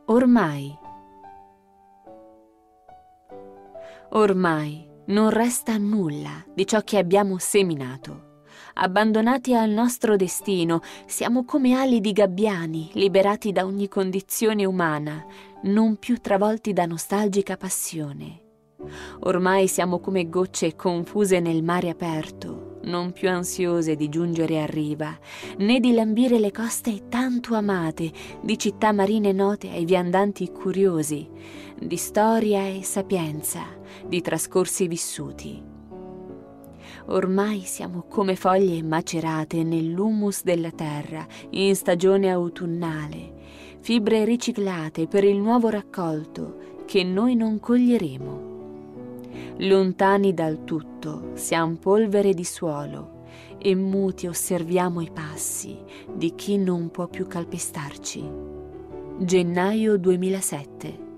Ormai non resta nulla di ciò che abbiamo seminato. Abbandonati al nostro destino, siamo come ali di gabbiani, liberati da ogni condizione umana, non più travolti da nostalgica passione. Ormai siamo come gocce confuse nel mare aperto, non più ansiose di giungere a riva, né di lambire le coste tanto amate, di città marine note ai viandanti curiosi, di storia e sapienza, di trascorsi vissuti. Ormai siamo come foglie macerate nell'humus della terra in stagione autunnale, fibre riciclate per il nuovo raccolto che noi non coglieremo. Lontani dal tutto, siamo polvere di suolo e muti osserviamo i passi di chi non può più calpestarci. Gennaio 2007